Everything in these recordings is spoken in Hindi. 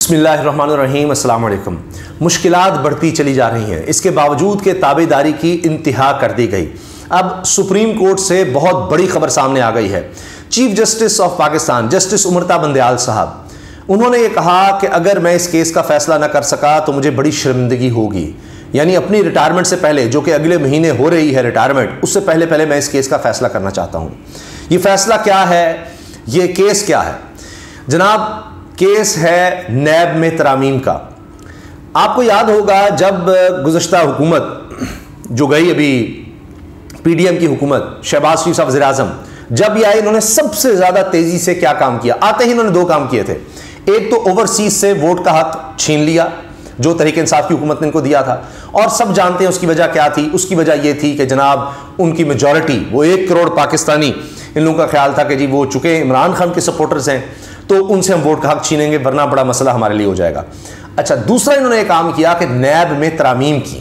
बिस्मिल्लाहिर्रहमानिर्रहीम, अस्सलाम वालेकुम। मुश्किलात बढ़ती चली जा रही हैं, इसके बावजूद के ताबेदारी की इंतहा कर दी गई। अब सुप्रीम कोर्ट से बहुत बड़ी खबर सामने आ गई है। Chief justice of Pakistan justice Umar Ata Bandial साहब, उन्होंने ये कहा कि अगर मैं इस केस का फैसला ना कर सका तो मुझे बड़ी शर्मिंदगी होगी। यानी अपनी रिटायरमेंट से पहले, जो कि अगले महीने हो रही है रिटायरमेंट, उससे पहले पहले मैं इस केस का फैसला करना चाहता हूँ। ये फैसला क्या है, ये केस क्या है जनाब? केस है नैब में तरामीम का। आपको याद होगा जब गुज़श्ता हुकूमत जो गई अभी पीडीएम की हुकूमत, शहबाज शरीफ साहब वज़ीर-ए-आज़म जब ये आए, इन्होंने सबसे ज़्यादा तेज़ी से क्या काम किया? आते ही इन्होंने दो काम किए थे। एक तो ओवरसीज से वोट का हक छीन लिया जो तहरीक इंसाफ की हुकूमत ने इनको दिया था, और सब जानते हैं उसकी वजह क्या थी। उसकी वजह यह थी कि जनाब उनकी मेजॉरिटी, वो 1 करोड़ पाकिस्तानी, इन लोगों का ख्याल था कि जी वो चूंकि इमरान खान के सपोर्टर्स हैं तो उनसे हम वोट का हक छीनेंगे, वरना बड़ा मसला हमारे लिए हो जाएगा। अच्छा, दूसरा इन्होंने एक काम किया कि नैब में तरामीम की।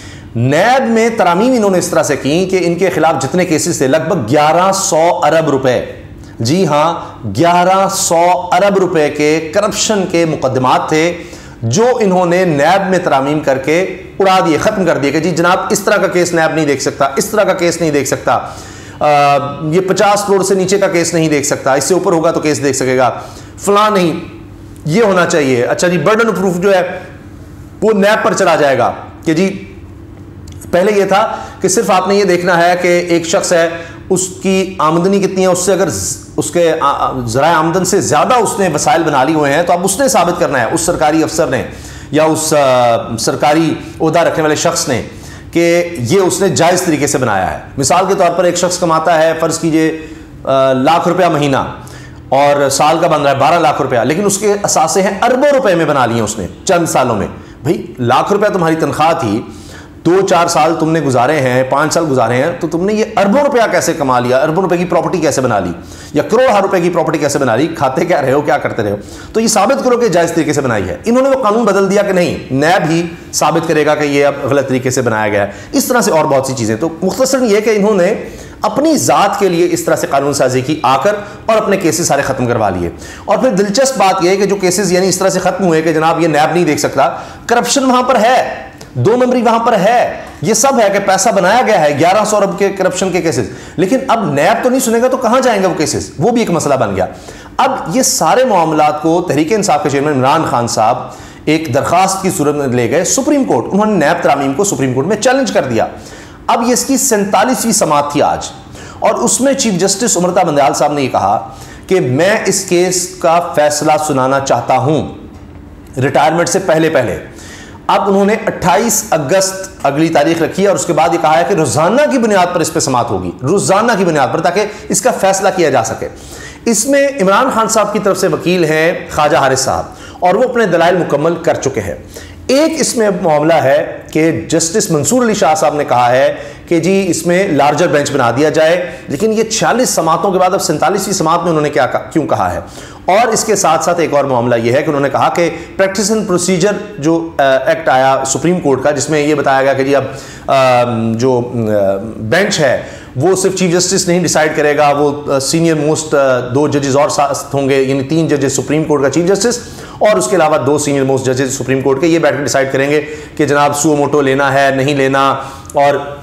नैब में तरामीम इन्होंने इस तरह से की कि इनके खिलाफ जितने केसेस थे, लगभग 1100 अरब रुपए, जी हाँ 1100 अरब रुपए के करप्शन के मुकदमात थे जो इन्होंने नैब में तरामीम करके उड़ा दिए, खत्म कर दिए कि जी जनाब इस तरह का केस नैब नहीं देख सकता, इस तरह का केस नहीं देख सकता, ये 50 करोड़ से नीचे का केस नहीं देख सकता, इससे ऊपर होगा तो केस देख सकेगा, फलां नहीं, ये होना चाहिए। अच्छा जी, बर्डन ऑफ प्रूफ जो है वो नैब पर चला जाएगा कि जी पहले ये था कि सिर्फ आपने ये देखना है कि एक शख्स है, उसकी आमदनी कितनी है, उससे अगर उसके ज़राए आमदन से ज़्यादा उसने वसाइल बना लिए हुए हैं तो अब उसने साबित करना है, उस सरकारी अफसर ने या उस सरकारी ओहदा रखने वाले शख्स ने, कि ये उसने जायज़ तरीके से बनाया है। मिसाल के तौर पर एक शख्स कमाता है, फ़र्ज़ कीजिए लाख रुपया महीना और साल का बन रहा है 12 लाख रुपया, लेकिन उसके असासे हैं अरबों रुपए में बना लिए उसने चंद सालों में। भाई लाख रुपया तुम्हारी तनख्वाह थी, 2-4 साल तुमने गुजारे हैं, 5 साल गुजारे हैं, तो तुमने ये अरबों रुपया कैसे कमा लिया, अरबों रुपए की प्रॉपर्टी कैसे बना ली, या करोड़ रुपए की प्रॉपर्टी कैसे बना ली? खाते क्या रहे हो, क्या करते रहे हो? तो ये साबित करो कि जायज़ तरीके से बनाई है। इन्होंने वो कानून बदल दिया कि नहीं, नैब ही साबित करेगा कि ये अब गलत तरीके से बनाया गया है। इस तरह से और बहुत सी चीज़ें। तो मुख्तसरन ये कि इन्होंने अपनी ज़ात के लिए इस तरह से कानून साजी की आकर और अपने केसेस सारे ख़त्म करवा लिए। और फिर दिलचस्प बात यह है कि जो केसेस यानी इस तरह से ख़त्म हुए कि जनाब ये नैब नहीं देख सकता, करप्शन वहाँ पर है, 2 नंबरी वहां पर है, ये सब है कि पैसा बनाया गया है, 1100 अरब के करप्शन के केसेस, लेकिन अब नैब तो नहीं सुनेगा तो कहां जाएंगे वो केसेस? वो भी एक मसला बन गया। अब ये सारे मामलात को तहरीक इंसाफ के चेयरमैन इमरान खान साहब एक दरखास्त की सूरत में ले गए सुप्रीम कोर्ट। उन्होंने नैब तरामीम को सुप्रीम कोर्ट में चैलेंज कर दिया। अब ये इसकी 47वीं समाअत थी आज, और उसमें चीफ जस्टिस उमरता बंदयाल साहब ने कहा कि मैं इस केस का फैसला सुनाना चाहता हूं रिटायरमेंट से पहले पहले। अब उन्होंने 28 अगस्त अगली तारीख रखी है, और उसके बाद ये कहा है कि रोजाना की बुनियाद पर इस पर समाअत होगी, रोजाना की बुनियाद पर, ताकि इसका फैसला किया जा सके। इसमें इमरान खान साहब की तरफ से वकील हैं ख्वाजा हारिस साहब, और वो अपने दलाइल मुकम्मल कर चुके हैं। एक इसमें मामला है कि जस्टिस मंसूर अली शाह साहब ने कहा है कि जी इसमें लार्जर बेंच बना दिया जाए, लेकिन ये 46 समातों के बाद अब 47वीं समात में उन्होंने क्यों कहा है। और इसके साथ साथ एक और मामला यह है कि उन्होंने कहा कि प्रैक्टिस एंड प्रोसीजर जो एक्ट आया सुप्रीम कोर्ट का, जिसमें यह बताया गया कि जी अब जो बेंच है वो सिर्फ चीफ जस्टिस नहीं डिसाइड करेगा, वो सीनियर मोस्ट 2 जजेस और साथ होंगे, यानी 3 जजेस सुप्रीम कोर्ट का चीफ जस्टिस और उसके अलावा 2 सीनियर मोस्ट जजेस सुप्रीम कोर्ट के, ये बैठकर डिसाइड करेंगे कि जनाब सुओ मोटो लेना है नहीं लेना, और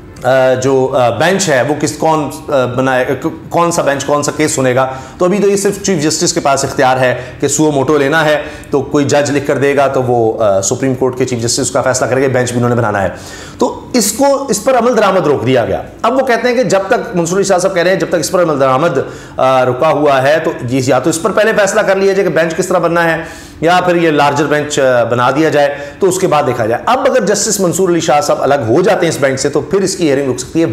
जो बेंच है वो कौन बनाए, कौन सा बेंच कौन सा केस सुनेगा। तो अभी तो ये सिर्फ चीफ जस्टिस के पास इख्तियार है कि सुओ मोटो लेना है तो कोई जज लिख कर देगा तो वो सुप्रीम कोर्ट के चीफ जस्टिस का फैसला करेंगे, बेंच भी उन्होंने बनाना है। तो इस पर अमल दरामद रोक दिया गया। अब वो कहते हैं कि जब तक मंसूर शाह साहब कह रहे हैं जब तक इस पर अमल दरामद रुका हुआ है तो या तो इस पर पहले फैसला कर लिया जाए कि बेंच किस तरह बनना है, या फिर ये लार्जर बेंच बना दिया जाए, तो उसके बाद देखा जाए। अब अगर जस्टिस मंसूर अली शाह साहब अलग हो जाते हैं इस बेंच से तो फिर इसकी हियरिंग रुक सकती है,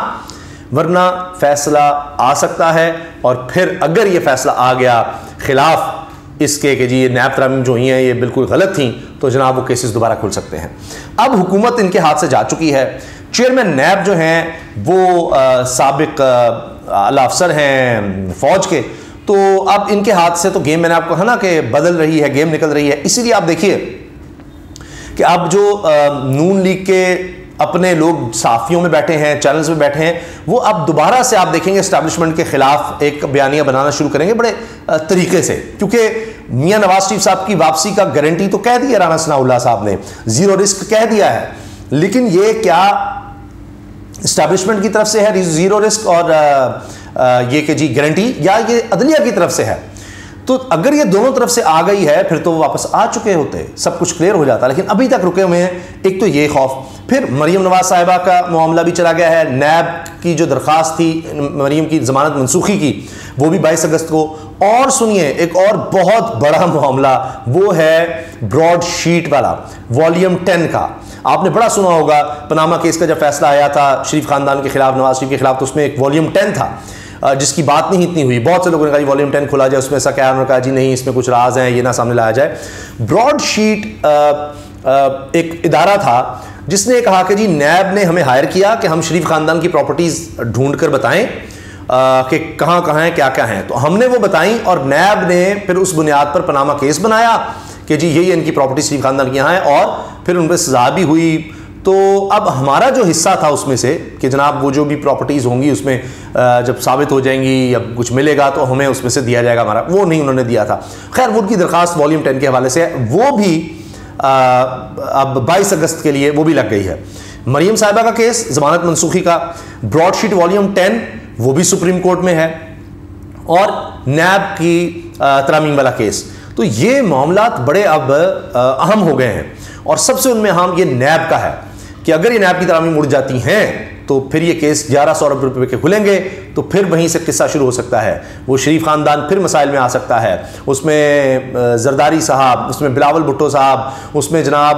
वरना फैसला आ सकता है। और फिर अगर ये फैसला आ गया खिलाफ इसके कि जी ये नैब तरामीम जो ही हैं ये बिल्कुल गलत थी, तो जनाब वो केसेस दोबारा खुल सकते हैं। अब हुकूमत इनके हाथ से जा चुकी है। चेयरमैन नैब जो हैं वो साबिक आला अफसर हैं फौज के, तो अब इनके हाथ से तो गेम, मैंने आपको कहा ना कि बदल रही है, गेम निकल रही है। इसीलिए आप देखिए कि अब जो नून लीग के अपने लोग साफियों में बैठे हैं, चैनल्स में बैठे हैं, वो अब दोबारा से आप देखेंगे एस्टैब्लिशमेंट के खिलाफ एक बयानिया बनाना शुरू करेंगे बड़े तरीके से, क्योंकि मियां नवाज शरीफ साहब की वापसी का गारंटी तो कह दिया राना सनाउल्लाह साहब ने, जीरो रिस्क कह दिया है, लेकिन ये क्या एस्टैब्लिशमेंट की तरफ से है जीरो रिस्क और ये कि जी गारंटी, या ये अदलिया की तरफ से है? तो अगर ये दोनों तरफ से आ गई है फिर तो वो वापस आ चुके होते, सब कुछ क्लियर हो जाता, लेकिन अभी तक रुके हुए हैं। एक तो ये खौफ, फिर मरीम नवाज साहिबा का मामला भी चला गया है, नैब की जो दरख्वास्त थी मरीम की जमानत मनसूखी की, वो भी 22 अगस्त को। और सुनिए एक और बहुत बड़ा मामला, वो है ब्रॉडशीट वाला, वॉल्यूम 10 का। आपने बड़ा सुना होगा, पनामा केस का जब फैसला आया था शरीफ खानदान के खिलाफ, नवाज शरीफ के खिलाफ, तो उसमें एक वॉल्यूम 10 था जिसकी बात नहीं इतनी हुई। बहुत से लोगों ने कहा वॉल्यूम 10 खोला जाए, उसमें ऐसा क्या, उन्होंने कहा जी नहीं, इसमें कुछ राज हैं, ये ना सामने लाया जाए। ब्रॉडशीट एक इदारा था जिसने कहा कि जी नैब ने हमें हायर किया कि हम शरीफ खानदान की प्रॉपर्टीज ढूंढ कर बताएं कि कहाँ कहाँ हैं, क्या क्या हैं। तो हमने वो बताई और नैब ने फिर उस बुनियाद पर पनामा केस बनाया कि जी ये इनकी प्रॉपर्टी शरीफ खानदान की यहाँ है, और फिर उन पर सजा भी हुई। तो अब हमारा जो हिस्सा था उसमें से कि जनाब वो जो भी प्रॉपर्टीज़ होंगी उसमें जब साबित हो जाएंगी या कुछ मिलेगा तो हमें उसमें से दिया जाएगा, हमारा वो नहीं उन्होंने दिया था। खैर वो उनकी दरख्वास्त वॉल्यूम 10 के हवाले से है, वो भी अब 22 अगस्त के लिए वो भी लग गई है। मरीम साहिबा का केस जमानत मनसूखी का, ब्रॉडशीट वॉल्यूम 10 वो भी सुप्रीम कोर्ट में है, और नैब की तरामीम वाला केस। तो ये मामला बड़े अब अहम हो गए हैं, और सबसे उनमें अहम ये नैब का है कि अगर ये नैब की तरामीम उड़ जाती हैं तो फिर ये केस 1100 अरब रुपए के खुलेंगे, तो फिर वहीं से किस्सा शुरू हो सकता है। वो शरीफ खानदान फिर मसाइल में आ सकता है, उसमें जरदारी साहब, उसमें बिलावल भुट्टो साहब, उसमें जनाब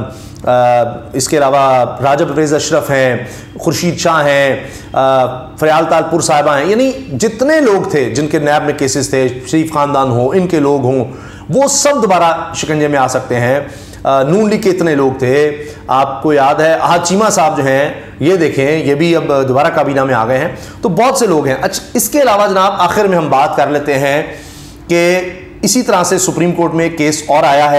इसके अलावा राजा परवेज अशरफ हैं, खुर्शीद शाह हैं, फरियाल तालपुर साहिबा हैं, यानी जितने लोग थे जिनके नैब में केसेस थे, शरीफ खानदान हो, इनके लोग हों, वो सब दोबारा शिकंजे में आ सकते हैं। नून लीग के इतने लोग थे, आपको याद है आहद चीमा साहब जो हैं, ये देखें ये भी अब दोबारा काबीना में आ गए हैं। तो बहुत से लोग हैं। अच्छा, इसके अलावा जनाब आखिर में हम बात कर लेते हैं कि इसी तरह से सुप्रीम कोर्ट में एक केस और आया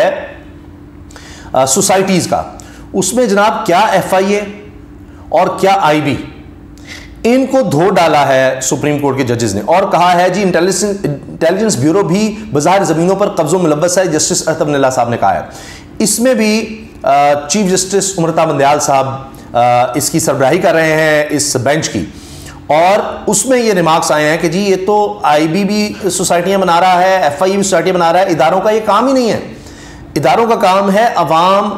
है सोसाइटीज का। उसमें जनाब क्या FIA और क्या IB, इनको धो डाला है सुप्रीम कोर्ट के जजेस ने, और कहा है जी इंटेलिजेंस ब्यूरो भी बाजार जमीनों पर कब्जों मुलव्वस है। जस्टिस अरतब निल्ला साहब ने कहा है। इसमें भी चीफ जस्टिस उमरता बंदयाल साहब इसकी सरबराही कर रहे हैं इस बेंच की, और उसमें ये रिमार्क्स आए हैं कि जी ये तो IB भी सोसाइटियां बना रहा है, FIA भी सोसाइटियां बना रहा है, इदारों का ये काम ही नहीं है। इदारों का काम है अवाम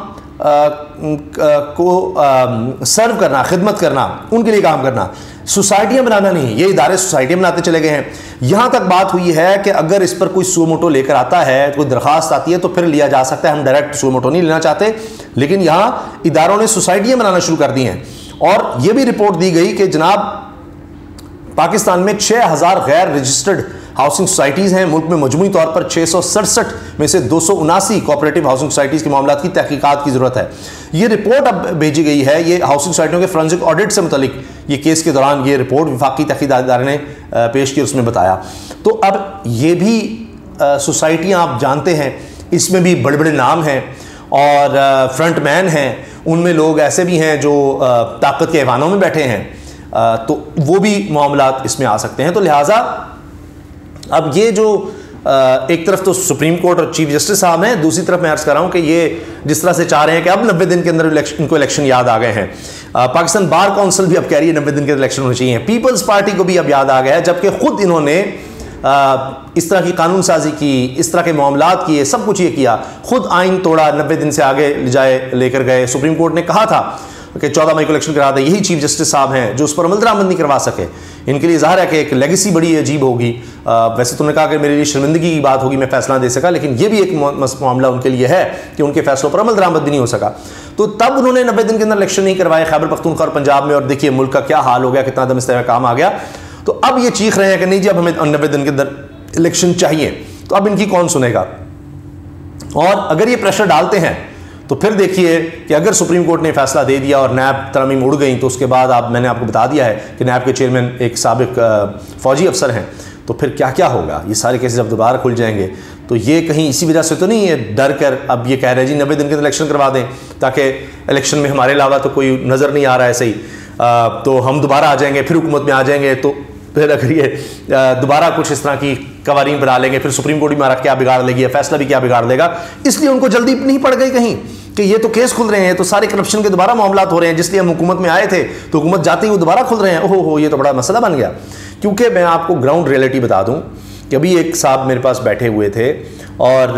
को सर्व करना, खिदमत करना, उनके लिए काम करना, सोसाइटियां बनाना नहीं। ये इदारे सोसाइटियां बनाते चले गए हैं। यहां तक बात हुई है कि अगर इस पर कोई सुओ मोटो लेकर आता है, कोई दरखास्त आती है, तो फिर लिया जा सकता है। हम डायरेक्ट सुओ मोटो नहीं लेना चाहते, लेकिन यहां इदारों ने सोसाइटियां बनाना शुरू कर दी हैं। और यह भी रिपोर्ट दी गई कि जनाब पाकिस्तान में 6000 गैर रजिस्टर्ड हाउसिंग सोसाइटीज़ हैं। मुल्क में मजमूई तौर पर 667 में से 279 कोऑपरेटिव हाउसिंग सोसाइटीज़ के मामलों की तहकीकात की ज़रूरत है। ये रिपोर्ट अब भेजी गई है, ये हाउसिंग सोसाइटियों के फोरेंसिक ऑडिट से मुतालिक ये केस के दौरान ये रिपोर्ट विफाकी तहकीकात इदारे ने पेश की, उसमें बताया। तो अब ये भी सोसाइटियाँ आप जानते हैं, इसमें भी बड़े बड़े नाम हैं और फ्रंट मैन हैं, उनमें लोग ऐसे भी हैं जो ताकत के ऐवानों में बैठे हैं, तो वो भी मामलात इसमें आ सकते हैं। तो लिहाजा अब ये जो एक तरफ तो सुप्रीम कोर्ट और चीफ जस्टिस साहब हैं, दूसरी तरफ मैं अर्ज कर रहा हूं कि ये जिस तरह से चाह रहे हैं कि अब 90 दिन के अंदर इनको इलेक्शन याद आ गए हैं। पाकिस्तान बार काउंसिल भी अब कह रही है 90 दिन के इलेक्शन होने चाहिए। पीपल्स पार्टी को भी अब याद आ गया है, जबकि खुद इन्होंने इस तरह की कानून साजी की, इस तरह के मामलात किए, सब कुछ ये किया, खुद आइन तोड़ा, 90 दिन से आगे लेकर गए। सुप्रीम कोर्ट ने कहा था कि 14 मई को इलेक्शन करा दे, यही चीफ जस्टिस साहब हैं जो उस पर अमल दरामद नहीं करवा सके। इनके लिए ज़ाहिर है कि एक लेगेसी बड़ी अजीब होगी। वैसे तो उन्होंने कहा कि मेरे लिए शर्मिंदगी की बात होगी, मैं फैसला दे सका, लेकिन ये भी एक मामला उनके लिए है कि उनके फैसलों पर अमल दरामद भी नहीं हो सका। तो तब उन्होंने 90 दिन के अंदर इलेक्शन नहीं करवाए खैबर पख्तूनख्वा और पंजाब में, और देखिए मुल्क का क्या हाल हो गया, कितना दम इस्तेमाल आ गया। तो अब ये चीख रहे हैं कि नहीं जी अब हमें 90 दिन के अंदर इलेक्शन चाहिए। तो अब इनकी कौन सुनेगा? और अगर ये प्रेशर डालते हैं तो फिर देखिए कि अगर सुप्रीम कोर्ट ने फैसला दे दिया और नैब तरमीम उड़ गई, तो उसके बाद मैंने आपको बता दिया है कि नैब के चेयरमैन एक साबिक फौजी अफसर हैं, तो फिर क्या क्या होगा। ये सारे केसेस जब दोबारा खुल जाएंगे तो ये कहीं इसी वजह से तो नहीं है डर कर अब ये कह रहे हैं जी 90 दिन के इलेक्शन करवा दें ताकि इलेक्शन में हमारे अलावा तो कोई नज़र नहीं आ रहा है सही, तो हम दोबारा आ जाएंगे, फिर हुकूमत में आ जाएंगे, तो फिर अगर ये दोबारा कुछ इस तरह की कवानीन बना लेंगे, फिर सुप्रीम कोर्ट भी हमारा क्या बिगाड़ लेगी, फैसला भी क्या बिगाड़ लेगा। इसलिए उनको जल्दी नहीं पड़ गई कहीं कि ये तो केस खुल रहे हैं, तो सारे करप्शन के दोबारा मामला हो रहे हैं, जिसलिए हम हुकूमत में आए थे तो हुकूमत जाते ही वो दोबारा खुल रहे हैं। ओहो हो, ये तो बड़ा मसला बन गया। क्योंकि मैं आपको ग्राउंड रियलिटी बता दूं कि अभी एक साहब मेरे पास बैठे हुए थे और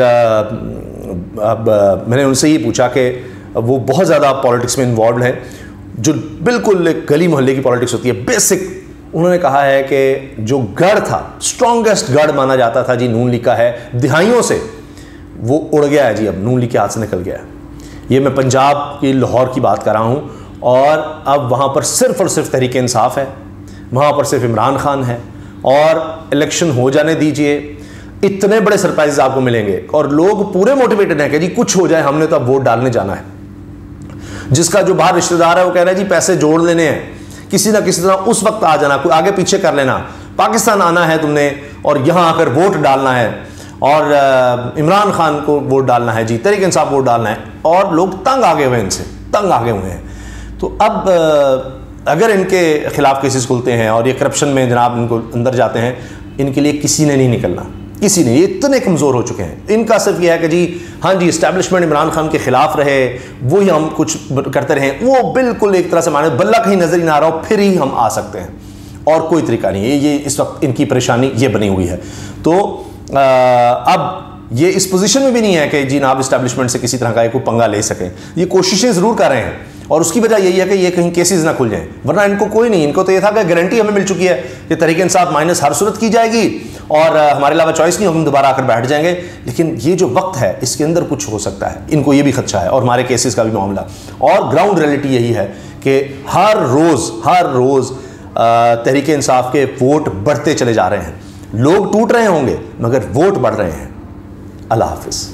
अब मैंने उनसे ये पूछा कि वो बहुत ज़्यादा पॉलिटिक्स में इन्वॉल्व हैं, जो बिल्कुल एक गली मोहल्ले की पॉलिटिक्स होती है, बेसिक। उन्होंने कहा है कि जो गढ़ था, स्ट्रॉन्गेस्ट गढ़ माना जाता था जी नून लीग का है दिहाइयों से, वो उड़ गया है जी, अब नून लीग के हाथ से निकल गया है। ये मैं पंजाब की लाहौर की बात कर रहा हूँ, और अब वहाँ पर सिर्फ और सिर्फ तहरीक इंसाफ है, वहाँ पर सिर्फ इमरान खान है, और इलेक्शन हो जाने दीजिए, इतने बड़े सरप्राइज आपको मिलेंगे और लोग पूरे मोटिवेटेड हैं कि जी कुछ हो जाए, हमने तो अब वोट डालने जाना है। जिसका जो बाहर रिश्तेदार है वो कह रहा है जी पैसे जोड़ लेने हैं, किसी ना किसी तरह उस वक्त आ जाना, कोई आगे पीछे कर लेना, पाकिस्तान आना है तुमने और यहाँ आकर वोट डालना है, और इमरान खान को वोट डालना है जी, तहरीक इंसाफ वोट डालना है। और लोग तंग आ गए हुए, इनसे तंग आ गए हुए हैं। तो अब अगर इनके खिलाफ केसेस खुलते हैं और ये करप्शन में जनाब इनको अंदर जाते हैं, इनके लिए किसी ने नहीं निकलना, किसी ने। ये इतने कमज़ोर हो चुके हैं, इनका सिर्फ ये है कि जी हाँ जी इस्टेब्लिशमेंट इमरान खान के खिलाफ रहे, वही हम कुछ करते रहें, वो बिल्कुल एक तरह से माने बल्ला कहीं नजर ही ना आ रहा हो, फिर ही हम आ सकते हैं, और कोई तरीका नहीं है। ये इस वक्त इनकी परेशानी ये बनी हुई है। तो अब ये इस पोजीशन में भी नहीं है कि जी नाब इस्टेब्लिशमेंट से किसी तरह का कोई पंगा ले सकें। ये कोशिशें ज़रूर कर रहे हैं, और उसकी वजह यही है कि ये कहीं केसेस ना खुल जाएं, वरना इनको कोई नहीं। इनको तो ये था कि गारंटी हमें मिल चुकी है कि तहरीक इंसाफ माइनस हर सूरत की जाएगी और हमारे अलावा चॉइस नहीं, हम दोबारा आकर बैठ जाएंगे। लेकिन ये जो वक्त है इसके अंदर कुछ हो सकता है, इनको ये भी खदशा है, और हमारे केसेस का भी मामला। और ग्राउंड रियलिटी यही है कि हर रोज़ तहरीक इंसाफ के वोट बढ़ते चले जा रहे हैं। लोग टूट रहे होंगे मगर वोट बढ़ रहे हैं। अल्लाह हाफिज़।